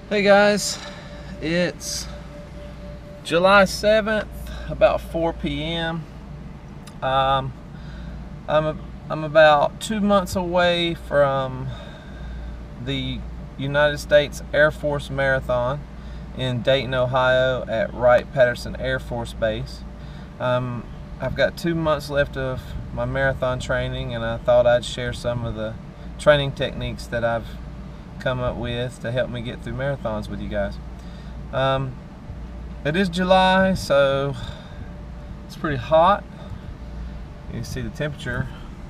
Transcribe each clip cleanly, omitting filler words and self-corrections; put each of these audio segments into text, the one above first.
Hey guys, it's July 7th, about 4 p.m. I'm about 2 months away from the United States Air Force Marathon in Dayton, Ohio at Wright-Patterson Air Force Base. I've got 2 months left of my marathon training, and I thought I'd share some of the training techniques that I've come up with to help me get through marathons with you guys. It is July, so it's pretty hot. You can see the temperature,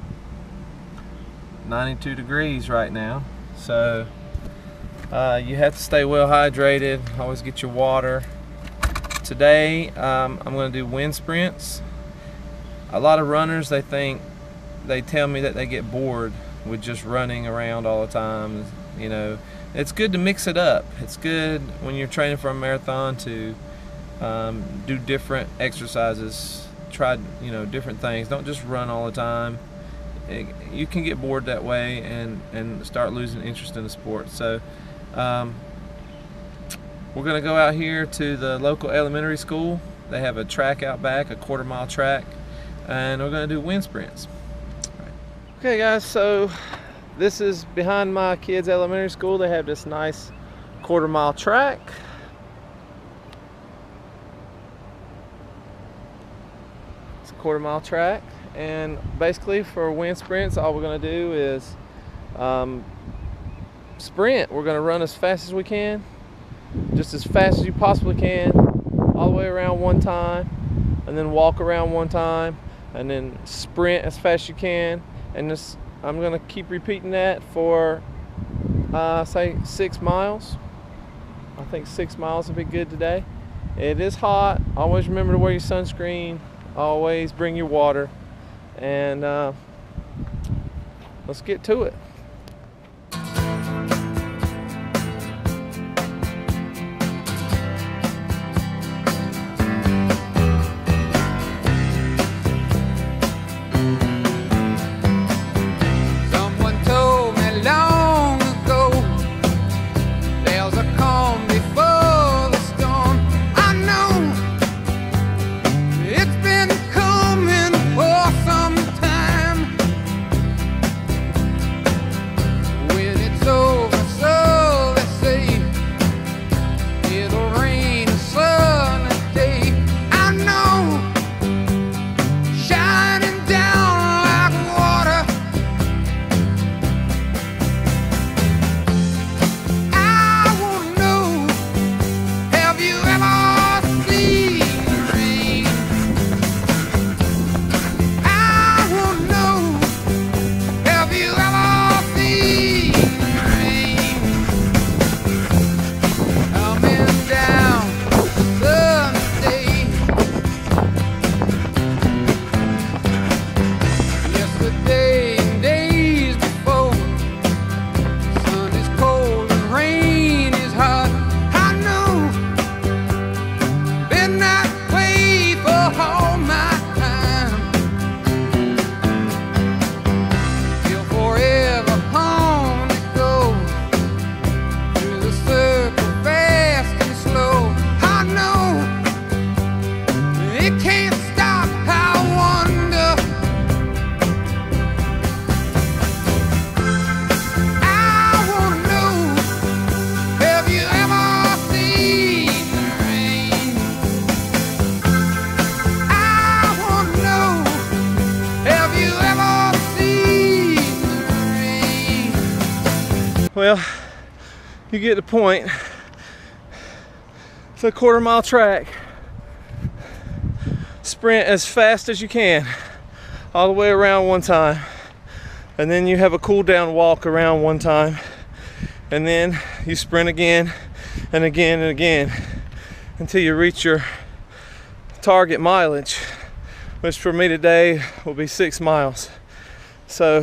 92 degrees right now. So you have to stay well hydrated, always get your water. Today I'm going to do wind sprints. A lot of runners, they tell me that they get bored with just running around all the time. You know, it's good to mix it up. It's good when you're training for a marathon to do different exercises, try different things. Don't just run all the time. You can get bored that way and start losing interest in the sport. So we're going to go out here to the local elementary school. They have a track out back, a quarter-mile track, and we're going to do wind sprints. Okay guys, so this is behind my kids' elementary school. They have this nice quarter-mile track. It's a quarter-mile track, and basically for wind sprints, all we're going to do is sprint. We're going to run as fast as we can, just as fast as you possibly can, all the way around one time, and then walk around one time, and then sprint as fast as you can. And this, I'm going to keep repeating that for say 6 miles. I think 6 miles will be good today. It is hot. Always remember to wear your sunscreen. Always bring your water. And let's get to it. Well, you get the point. It's a quarter-mile track. Sprint as fast as you can, all the way around one time. And then you have a cool down walk around one time. And then you sprint again and again and again until you reach your target mileage, which for me today will be 6 miles. So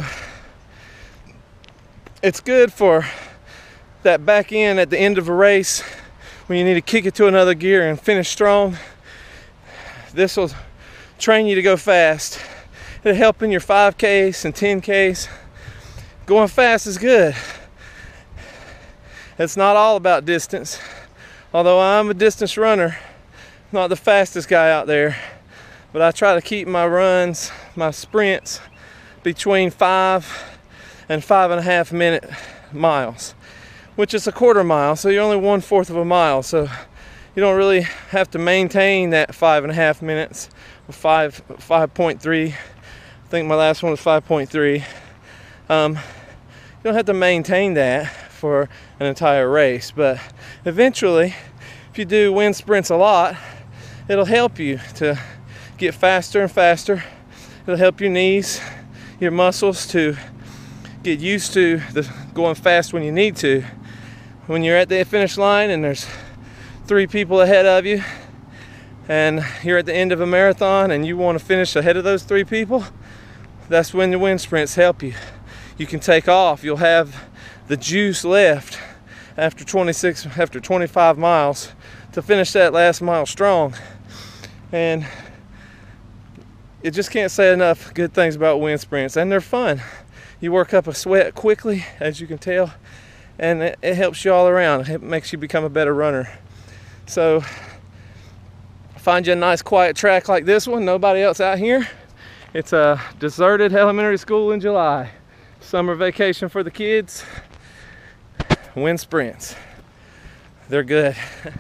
it's good for that back end at the end of a race when you need to kick it to another gear and finish strong. This will train you to go fast. It'll help in your 5Ks and 10Ks. Going fast is good. It's not all about distance. Although I'm a distance runner, not the fastest guy out there, but I try to keep my runs, my sprints, between 5 and 5.5 minute miles, which is a quarter mile, so you're only 1/4 of a mile, so you don't really have to maintain that 5.5 minutes, 5.3. I think my last one was 5.3. You don't have to maintain that for an entire race, but eventually, if you do wind sprints a lot, it'll help you to get faster and faster. It'll help your knees, your muscles to get used to going fast when you need to. When you're at the finish line and there's 3 people ahead of you and you're at the end of a marathon and you want to finish ahead of those 3 people, that's when the wind sprints help you. You can take off. You'll have the juice left after 25 miles to finish that last mile strong. And you just can't say enough good things about wind sprints, and they're fun. You work up a sweat quickly, as you can tell, and it helps you all around. It makes you become a better runner. So find you a nice quiet track like this one, nobody else out here. It's a deserted elementary school in July. Summer vacation for the kids. Wind sprints. They're good.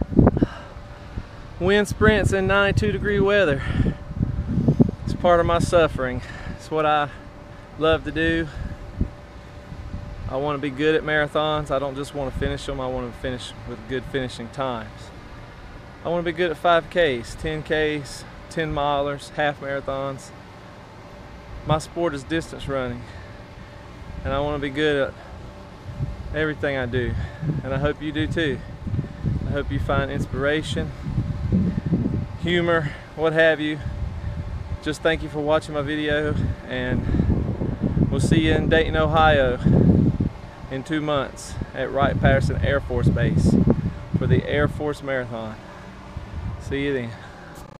Wind sprints in 92-degree weather. It's part of my suffering. It's what I love to do. I want to be good at marathons. I don't just want to finish them. I want to finish with good finishing times. I want to be good at 5Ks, 10Ks, 10 milers, half marathons. My sport is distance running, and I want to be good at everything I do, and I hope you do too. I hope you find inspiration, humor, what have you. Just thank you for watching my video, and we'll see you in Dayton, Ohio in 2 months at Wright-Patterson Air Force Base for the Air Force Marathon. See you then.